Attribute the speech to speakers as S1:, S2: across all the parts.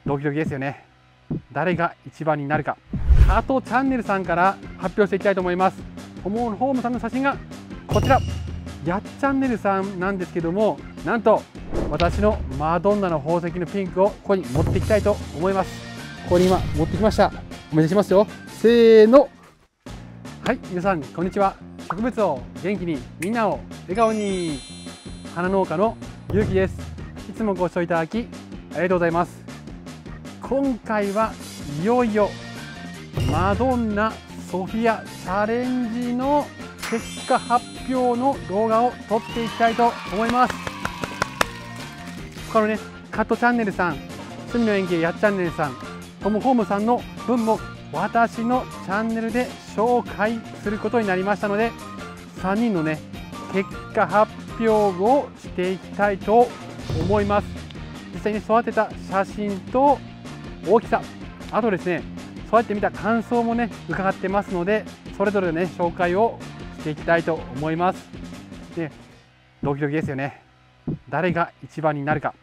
S1: ドキドキですよね。誰が一番になるか。加藤チャンネルさんから発表していきたいと思います。トム・ホームさんの写真がこちら。やっチャンネルさんなんですけども、なんと私のマドンナの宝石のピンクをここに持っていきたいと思います。ここに今持ってきました。お見せしますよ。せーの。はい、皆さんこんにちは。植物を元気に、みんなを笑顔に。花農家のゆうきです。いつもご視聴いただきありがとうございます。今回はいよいよマドンナソフィアチャレンジの結果発表の動画を撮っていきたいと思います。他のね、カットチャンネルさん、趣味の園芸やっチャンネルさん、トム・ホームさんの分も私のチャンネルで紹介することになりましたので、3人のね、結果発表をしていきたいと思います。実際に育てた写真と大きさ、あとですね、育ててみた感想もね、伺ってますので、それぞれね、紹介をしていきたいと思います。で、ドキドキですよね。誰が一番になるか。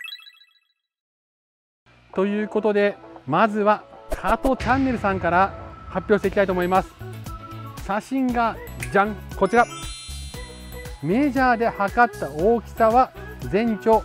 S1: ということで、まずは加藤チャンネルさんから発表していきたいと思います。写真がじゃん、こちら。メジャーで測った大きさは全長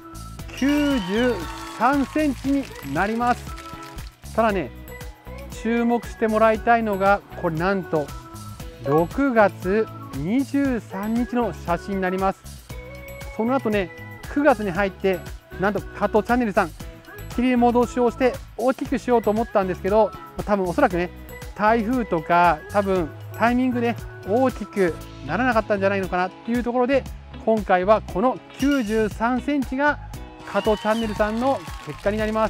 S1: 93センチになります。ただね、注目してもらいたいのが、これなんと6月23日の写真になります。その後ね、9月に入って、なんと加藤チャンネルさん、切り戻しをして大きくしようと思ったんですけど、多分おそらくね、台風とか多分タイミングで大きくならなかったんじゃないのかなっていうところで、今回はこの93センチが加藤チャンネルさんの結果になります。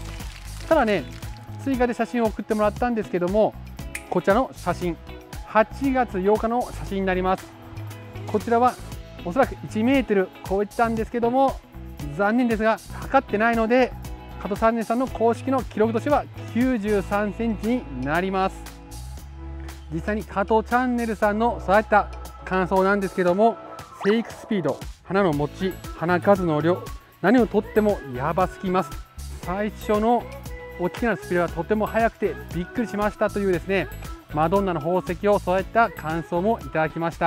S1: ただね、追加で写真を送ってもらったんですけども、こちらの写真、8月8日の写真になります。こちらはおそらく1メートル超えてたんですけども、残念ですが測ってないので、加藤チャンネルさんの公式の記録としては93センチになります。実際に加藤チャンネルさんの育てた感想なんですけども、生育スピード、花の持ち、花数の量、何をとってもやばすぎます。最初の大きなスピードがとても速くてびっくりしましたというですね、マドンナの宝石を育てた感想もいただきました。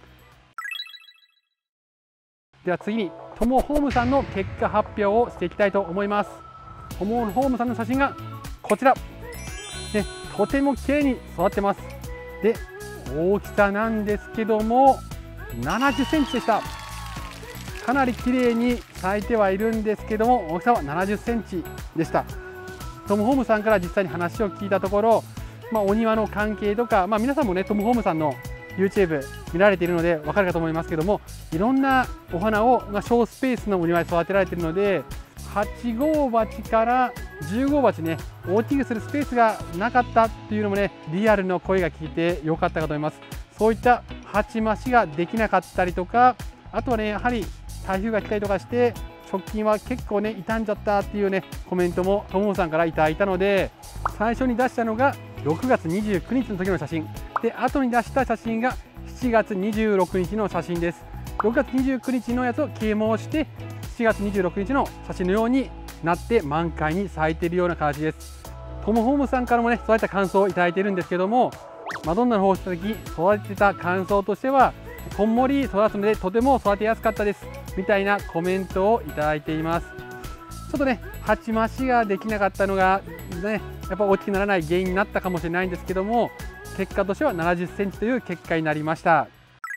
S1: では次にトム・ホームさんの結果発表をしていきたいと思います。トム・ホームさんの写真がこちら、ね、とても綺麗に育ってます。で、大きさなんですけども70センチでした。かなり綺麗に咲いてはいるんですけども、大きさは70センチでした。トム・ホームさんから実際に話を聞いたところ、お庭の関係とか、皆さんもね、トム・ホームさんの YouTube 見られているので分かるかと思いますけども、いろんなお花を小スペースのお庭で育てられているので、8号鉢から10号鉢ね、大きくするスペースがなかったっていうのもね、リアルの声が聞いてよかったかと思います。そういった鉢増しができなかったりとか、あとはね、やはり台風が来たりとかして直近は結構ね傷んじゃったっていうねコメントもトムさんからいただいたので、最初に出したのが6月29日の時の写真で、後に出した写真が7月26日の写真です。6月29日のやつを啓蒙して7月26日の写真のようになって満開に咲いているような形です。トム・ホームさんからもね、そういった感想をいただいているんですけども、マドンナの宝石育てた感想としては、こんもり育つのでとても育てやすかったですみたいなコメントをいただいています。ちょっとね、鉢増しができなかったのがね、やっぱ大きくならない原因になったかもしれないんですけども、結果としては70センチという結果になりました。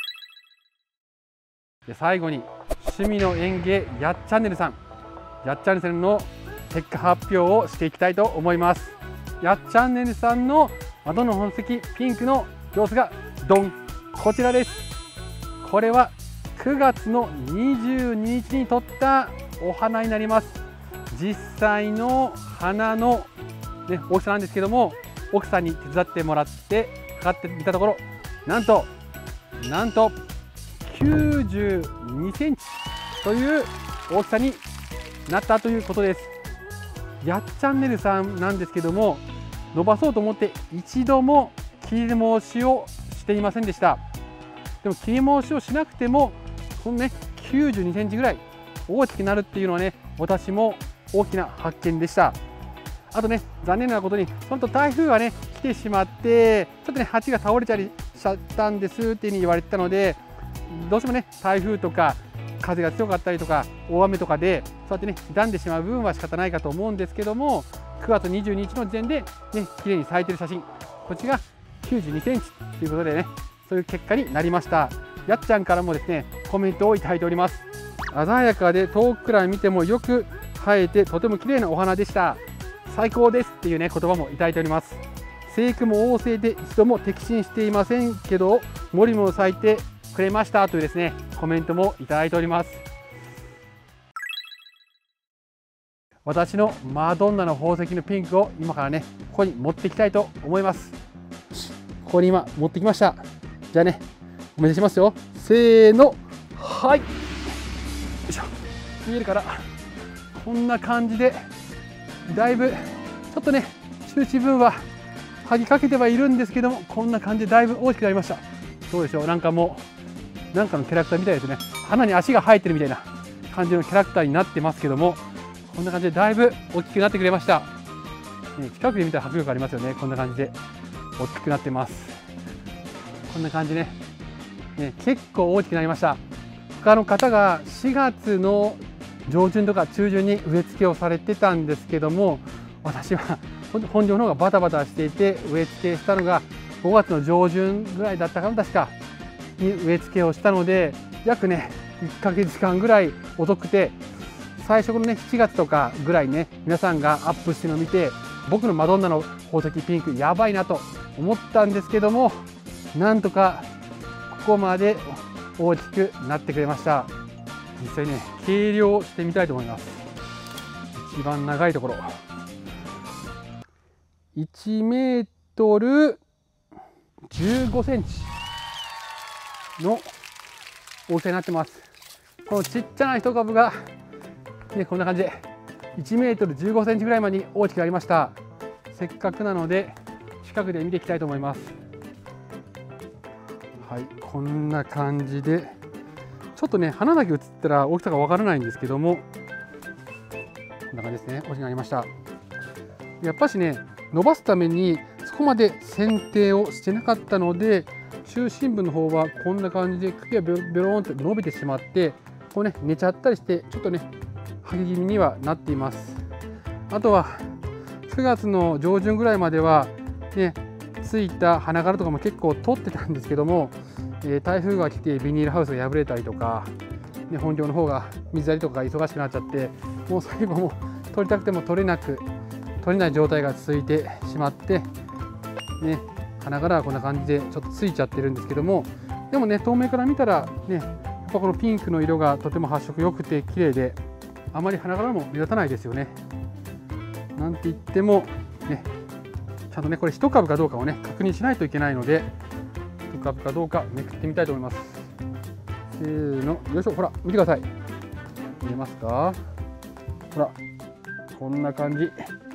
S1: で、最後に趣味の園芸やっチャンネルさん、やっチャンネルさんの結果発表をしていきたいと思います。やっチャンネルさんのマドンナの宝石ピンクの様子がドン、こちらです。これは9月の22日に撮ったお花になります。実際の花の、大きさなんですけども、奥さんに手伝ってもらって測ってみたところ、なんと92センチという大きさになったということです。やっチャンネルさんなんですけども、伸ばそうと思って一度も切り申しをしていませんでした。でも切り申しをしなくてもこのね92センチぐらい大きくなるっていうのはね、私も大きな発見でした。 あとね、残念なことに本当台風がね来てしまって、ちょっとね鉢が倒れたりしちゃったんですっていうふうに言われてたので、どうしてもね台風とか風が強かったりとか大雨とかでそうやってね傷んでしまう部分は仕方ないかと思うんですけども、9月22日の時点でね綺麗に咲いてる写真、こっちが92センチということでね、そういう結果になりました。やっちゃんからもですねコメントをいただいております。鮮やかで遠くから見てもよく生えてとても綺麗なお花でした。最高ですっていうね言葉もいただいております。生育も旺盛で一度も摘心していませんけど、もりも咲いてくれましたというですねコメントもいただいております。私のマドンナの宝石のピンクを今からねここに持っていきたいと思います。ここに今持ってきました。じゃあねお見せしますよ。せーの、はい、よいしょ。見えるから、こんな感じでだいぶちょっとね中心部分は剥ぎかけてはいるんですけども、こんな感じでだいぶ大きくなりました。どうでしょう、なんかもうなんかのキャラクターみたいですね。花に足が生えてるみたいな感じのキャラクターになってますけども、こんな感じでだいぶ大きくなってくれました。近くで見たら迫力ありますよね。こんな感じで大きくなってます。こんな感じね、結構大きくなりました。他の方が4月の上旬とか中旬に植え付けをされてたんですけども、私は本業の方がバタバタしていて、植え付けしたのが5月の上旬ぐらいだったかな、確かに植え付けをしたので、約ね1ヶ月間ぐらい遅くて、最初のね7月とかぐらいね皆さんがアップしてるのを見て、僕のマドンナの宝石ピンクやばいなと思ったんですけども、なんとかここまで大きくなってくれました。実際ね計量してみたいと思います。一番長いところ1メートル15センチの大きさになってます。このちっちゃな一株が、こんな感じで1メートル15センチぐらいまで大きくなりました。せっかくなので近くで見ていきたいと思います。はい、こんな感じで、ちょっとね花だけ映ったら大きさがわからないんですけども、こんな感じですね。大きくなりました。やっぱしね伸ばすためにそこまで剪定をしてなかったので、中心部の方はこんな感じで茎がベローンと伸びてしまって、こうね寝ちゃったりしてちょっとね剥ぎ気味にはなっています。あとは9月の上旬ぐらいまではねついた花柄とかも結構取ってたんですけども、台風が来てビニールハウスが破れたりとか、本業の方が水やりとかが忙しくなっちゃって、もう最後も取りたくても取れない状態が続いてしまって、花柄はこんな感じでちょっとついちゃってるんですけども、でもね遠目から見たらねやっぱこのピンクの色がとても発色良くて綺麗で、あまり花柄も目立たないですよね。なんて言ってもねちゃんとねこれ1株かどうかをね確認しないといけないので、1株かどうかめくってみたいと思います。せーの、よいしょ。ほら見てください。見えますか？ほらこんな感じ、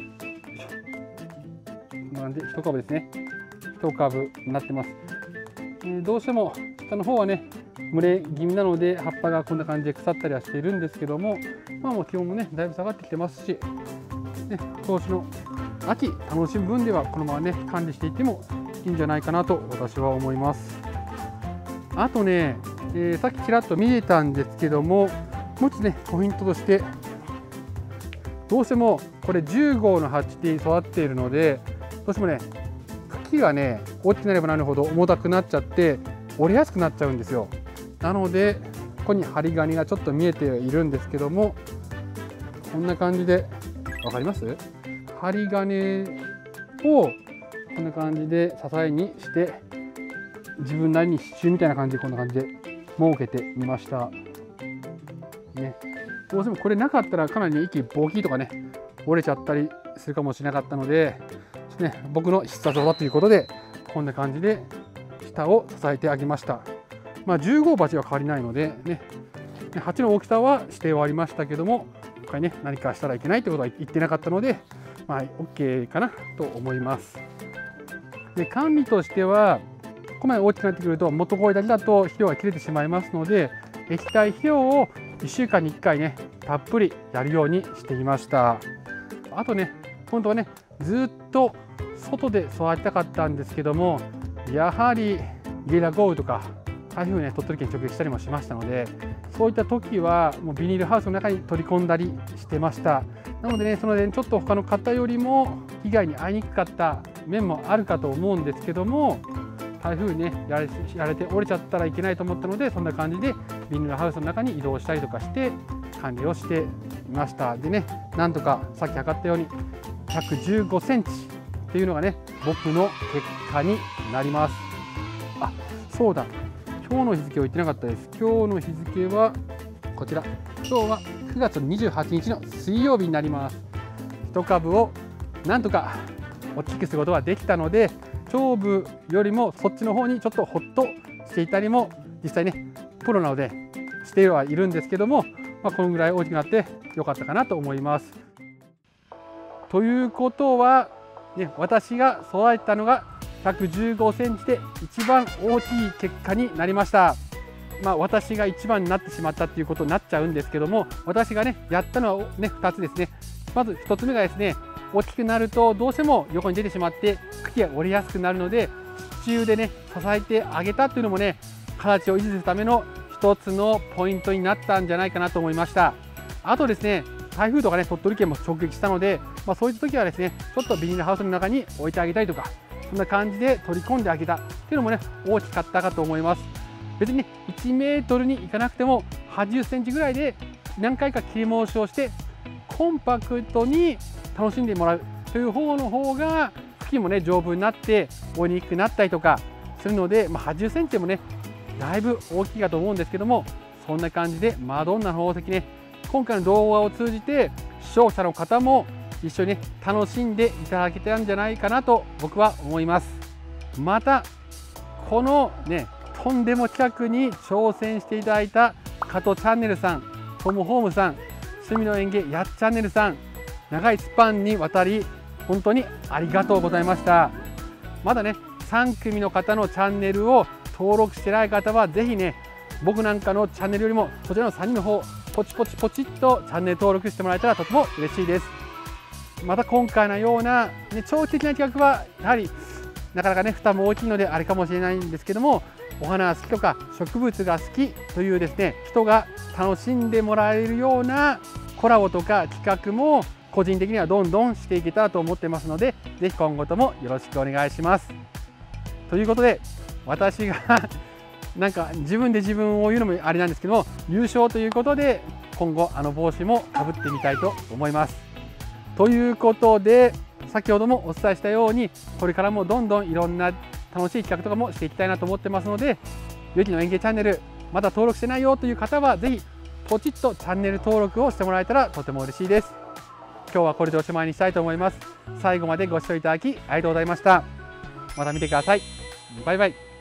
S1: こんな感じで1株ですね。1株になってます。どうしても下の方はね蒸れ気味なので葉っぱがこんな感じで腐ったりはしているんですけども、もう気温もねだいぶ下がってきてますし、今年の秋楽しむ分ではこのままね管理していってもいいんじゃないかなと私は思います。あとね、さっきちらっと見えたんですけども、もう一つねポイントとして、どうしてもこれ10号の鉢で育っているので、どうしてもね茎がね大きくなればなるほど重たくなっちゃって折れやすくなっちゃうんですよ。なのでここに針金がちょっと見えているんですけども、こんな感じで分かります？針金をこんな感じで支えにして、自分なりに支柱みたいな感じでこんな感じで設けてみました。どうしてもこれなかったらかなり一気にボキとかね折れちゃったりするかもしれなかったので、僕の必殺技ということでこんな感じで下を支えてあげました。10号鉢は変わりないので鉢の大きさは指定はありましたけども、今回何かしたらいけないということは言ってなかったので、OK かなと思います。で管理としては、ここまで大きくなってくると元肥だけだと肥料が切れてしまいますので、液体肥料を1週間に1回たっぷりやるようにしていました。あと本当はねずっと外で育てたかったんですけども、やはりゲリラ豪雨とか台風ね鳥取県直撃したりもしましたので、そういった時はもうビニールハウスの中に取り込んだりしてました。なのでね、その点ちょっと他の方よりも被害に遭いにくかった面もあるかと思うんですけども、台風にねやられて折れちゃったらいけないと思ったので、そんな感じでビニールハウスの中に移動したりとかして管理をしていました。でね、なんとかさっき測ったように115センチっていうのがね僕の結果になります。あ、そうだ、今日の日付を言ってなかったです。今日の日付はこちら、今日は9月28日の水曜日になります。1株をなんとか大きくすることができたので、勝負よりもそっちの方にちょっとホッとしていたりも、実際ねプロなのでしてはいるんですけども、このぐらい大きくなってよかったかなと思います。ということは、ね、私が育てたのが115センチで一番大きい結果になりました。私が一番になってしまったっていうことになっちゃうんですけども、私がねやったのはね2つですね。まず1つ目がですね、大きくなるとどうしても横に出てしまって茎が折れやすくなるので、支柱でね支えてあげたっていうのもね、形を維持するための一つのポイントになったんじゃないかなと思いました。あとですね、台風とかね鳥取県も直撃したので、そういった時はですねちょっとビニールハウスの中に置いてあげたりとか、そんな感じで取り込んであげたっていうのもね大きかったかと思います。別にね1メートルにいかなくても80センチぐらいで何回か切り戻しをしてコンパクトに楽しんでもらうという方の方が茎もね丈夫になって折りにくくなったりとかするので、80センチでもねだいぶ大きいかと思うんですけども、そんな感じでマドンナの宝石ね、今回の動画を通じて視聴者の方も一緒にね楽しんでいただけたんじゃないかなと僕は思います。またこのねとんでも企画に挑戦していただいた加藤チャンネルさん、トムホームさん、趣味の園芸やっチャンネルさん、長いスパンにわたり本当にありがとうございました。まだね3組の方のチャンネルを登録してない方はぜひね、僕なんかのチャンネルよりもそちらの3人の方ポチポチポチっとチャンネル登録してもらえたらとても嬉しいです。また今回のような、長期的な企画はやはりなかなかね負担も大きいのであれかもしれないんですけども、お花が好きとか植物が好きというですね人が楽しんでもらえるようなコラボとか企画も個人的にはどんどんしていけたらと思ってますので、ぜひ今後ともよろしくお願いします。ということで、私がなんか自分で自分を言うのもあれなんですけども、優勝ということで今後あの帽子もかぶってみたいと思います。ということで、先ほどもお伝えしたようにこれからもどんどんいろんな楽しい企画とかもしていきたいなと思ってますので、ゆきの園芸チャンネルまだ登録してないよという方はぜひポチッとチャンネル登録をしてもらえたらとても嬉しいです。今日はこれでおしまいにしたいと思います。最後までご視聴いただきありがとうございました。また見てください。バイバイ。